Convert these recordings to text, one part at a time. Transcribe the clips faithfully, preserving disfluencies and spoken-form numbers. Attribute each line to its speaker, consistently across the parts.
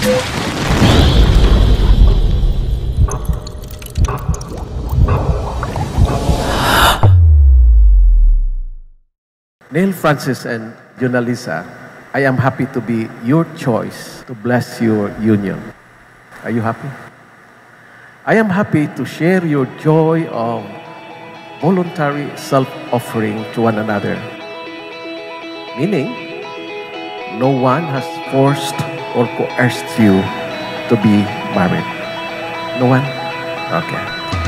Speaker 1: Neil Francis and Jonalisa, I am happy to be your choice to bless your union. Are you happy? I am happy to share your joy of voluntary self-offering to one another. Meaning, no one has forced or coerced you to be married. No one? Okay.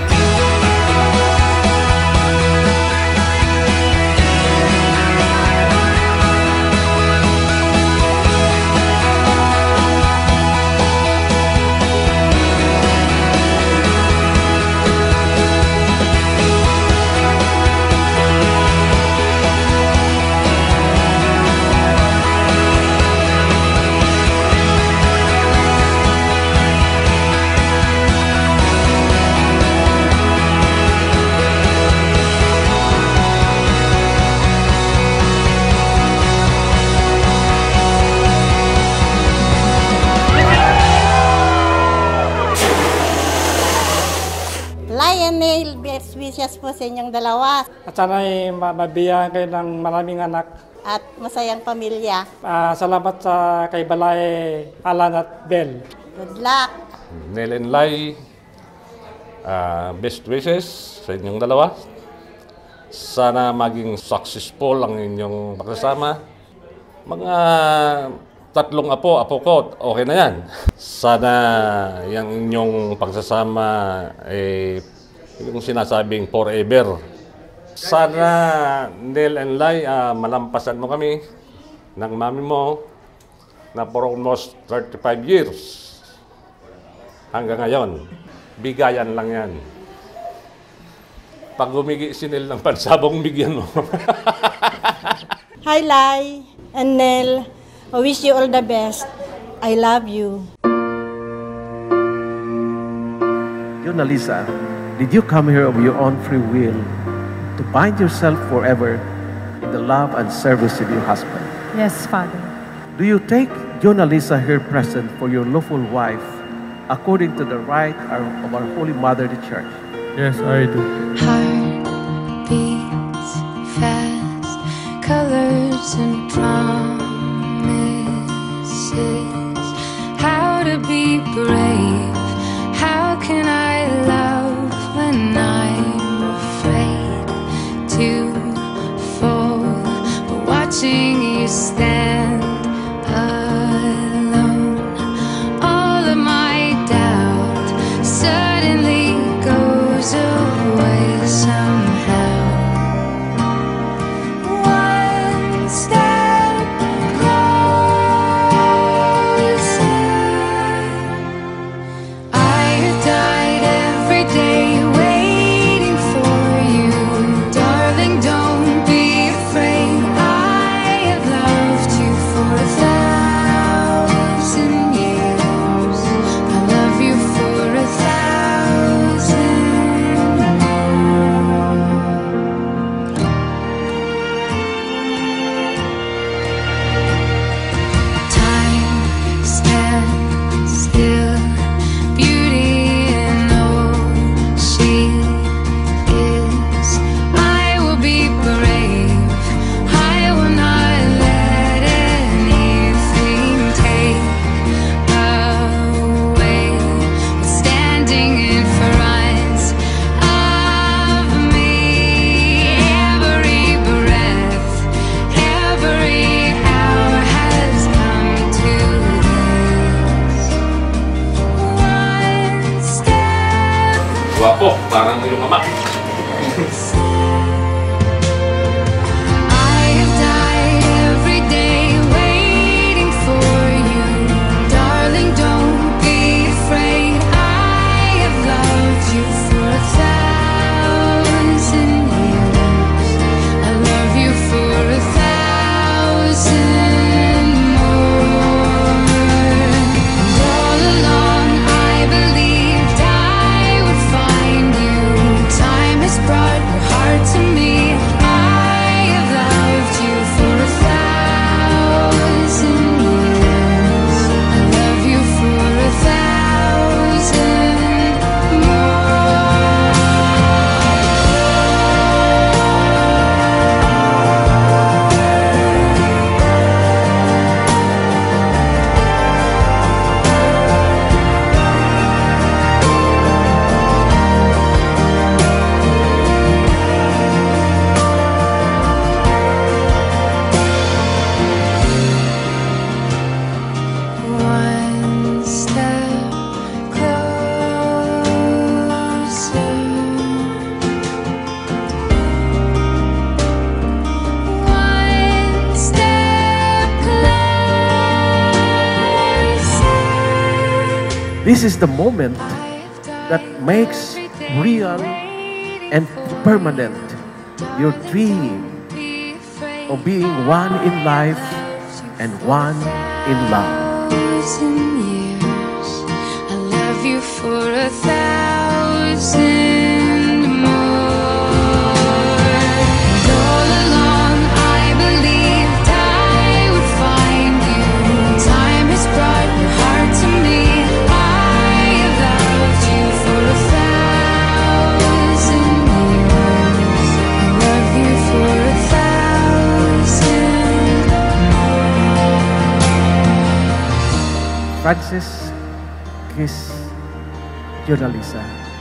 Speaker 2: Lionel, best wishes po sa inyong dalawa.
Speaker 3: At sana'y mabiyahan kayo ng maraming anak.
Speaker 2: At masayang pamilya.
Speaker 3: Uh, salamat sa kay Balay, Alan at Bel.
Speaker 2: Good luck.
Speaker 4: Neil and Lai, uh, best wishes sa inyong dalawa. Sana maging successful ang inyong pagsasama. Mga tatlong apo, apo ko, okay na yan. Sana yung inyong pagsasama eh, yung sinasabing forever. Sana, Neil and Lai, uh, malampasan mo kami ng mami mo na for almost thirty-five years. Hanggang ngayon, bigayan lang yan. Pag humigi si Neil ng pansabong, bigyan mo.
Speaker 2: Hi, Lai and Neil. I wish you all the best. I love you.
Speaker 1: Jonalisa, did you come here of your own free will to bind yourself forever in the love and service of your husband?
Speaker 5: Yes, Father.
Speaker 1: Do you take Jonalisa here present for your lawful wife according to the right of our Holy Mother, the Church?
Speaker 5: Yes, I do.
Speaker 6: Heart beats fast, colors and promises. How to be brave? How can I love when I'm afraid to fall? But watching you stand alone, all of my doubt suddenly goes away somehow. One step closer. I have died every day waiting for you. Darling, don't be afraid. I have loved
Speaker 1: This is the moment that makes real and permanent your dream of being one in life and one in love.
Speaker 6: Thousand years, I love you for a thousand more. And all along I believed I would find you. Time has brought your heart to me. I have loved you for a thousand years. I love you for a thousand more.
Speaker 1: Francis Kiss Jonalisa.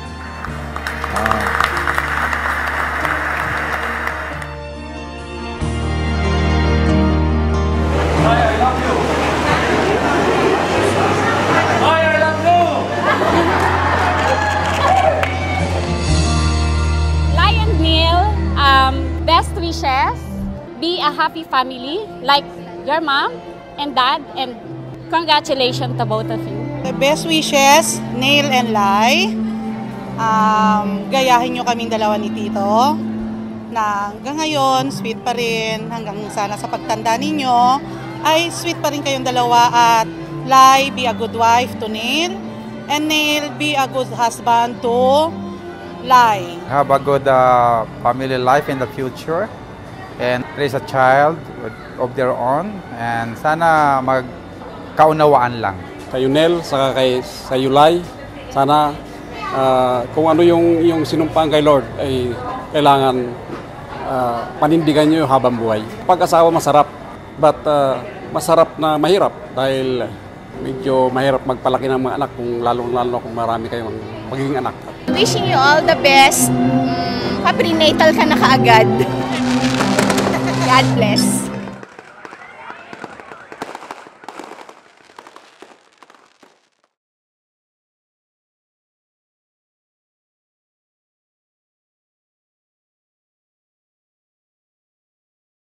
Speaker 7: Lion Neil, um, best wishes. Be a happy family like your mom and dad, and congratulations to both of you.
Speaker 8: The best wishes, Neil and Lai. Um, gayahin nyo kaming dalawa ni Tito. Na hanggang ngayon, sweet pa rin. Hanggang sana sa pagtanda ninyo, ay sweet pa rin kayong dalawa. At Lai, be a good wife to Neil. And Neil, be a good husband to Lai.
Speaker 9: Have a good uh, family life in the future and raise a child of their own, and sana magkaunawaan lang.
Speaker 10: Kay Nel, saka kay sa Yulay, sana uh, kung ano yung yung sinumpaan kay Lord ay kailangan uh, panindigan niyo habang buhay. Pag-asawa masarap, but uh, masarap na mahirap dahil medyo mahirap magpalaki ng mga anak kung lalong-lalo kung marami kayong magiging anak.
Speaker 11: Wishing you all the best. Mm, pa-prenatal ka na kaagad. God bless.